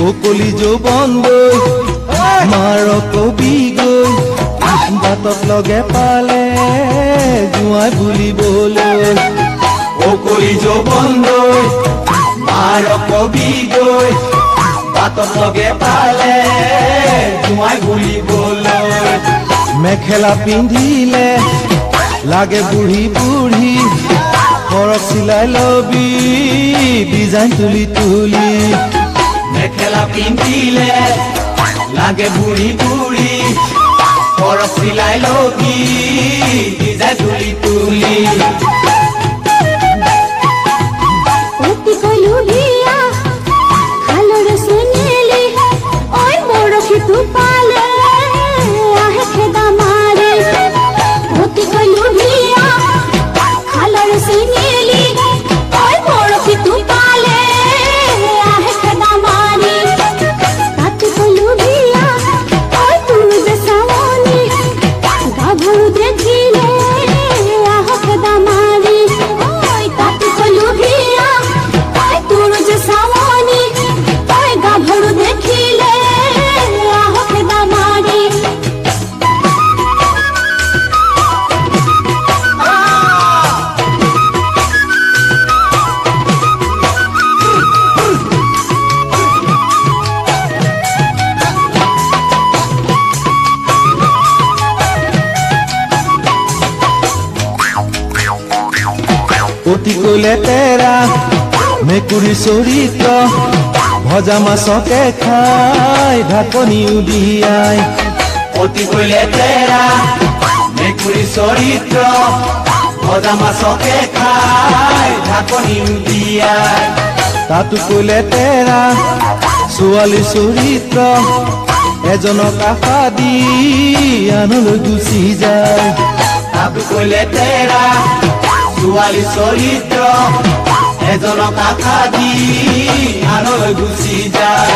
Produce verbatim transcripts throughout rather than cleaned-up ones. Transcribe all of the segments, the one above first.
কলি যৌবন গৈ মাৰ কবি গৈ বাটত লগে পালে জুৱাই বুলিবলৈ কলি যৌবন গৈ মাৰ কবি গৈ বাটত লগে পালে জুৱাই বুলিবলৈ মেখেলা পিন্ধিলে লাগে বুঢ়ী বুঢ়ী ফৰক চিলাই লবি ডিজাইন তুলি তুলি মেখেলা পিন্ধিলে লাগে বুঢ়ী বুঢ়ী ফৰক চিলাই লবি ডিজাইন তুলি তুলি অতি কলে তেৰা মেকুৰী চৰিত্ৰ ভজা মাছকে খাই ঢাকনি উদিয়াই অতি কলে তেৰা মেকুৰী চৰিত্ৰ ভজা মাছকে খাই ঢাকনি উদিয়াই তাতো কলে তেৰা ছোৱালী চৰিত্ৰ এজনক আশা দি আনলৈ গুচি যায় তাতো কলে তেৰা ছোৱালী চৰিত্ৰ এজনক আশা দি আনলৈ গুচি যায়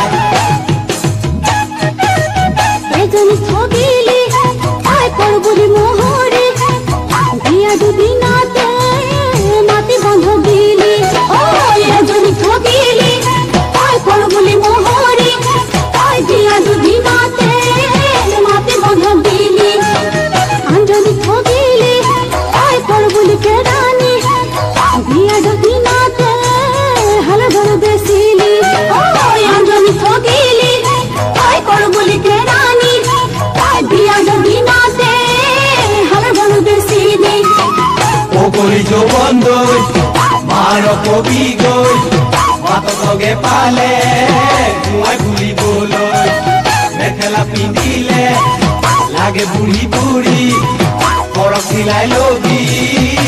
এজনী ঠগিলি আই পৰ বুলি মোহৰি বিয়া দুদিনতে মাটি বন্ধ দিলি ঐ এজনী ঠগিলি আই পৰ বুলি মোহৰি আই বিয়া দুদিনতে মাটি বন্ধ দিলি আনজনী ঠগিলি আই পৰ বুলি কেৰানি বিয়া দুদিনতে হাল ঘৰ বেচিলি ঐ আনজনী ঠগিলি আই পৰ বুলি কেৰানি আই বিয়া দুদিনতে হাল ঘৰ বেচিলি কলি যৌবন গৈ মাৰ কবি গৈ বাটত লগে পালে জুৱাই বুলিবলৈ মেখেলা পিন্ধিলে লাগে বুঢ়ী বুঢ়ী ফৰক চিলাই লবি